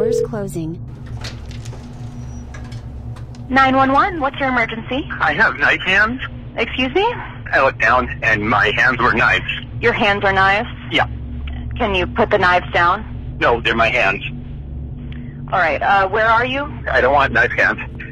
Doors closing. 911, what's your emergency? I have knife hands. Excuse me? I looked down and my hands were knives. Your hands are knives? Yeah. Can you put the knives down? No, they're my hands. All right, where are you? I don't want knife hands.